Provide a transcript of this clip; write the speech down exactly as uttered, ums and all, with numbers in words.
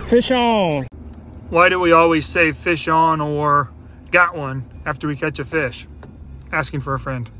Fish on. Why do we always say fish on or got one after we catch a fish? Asking for a friend.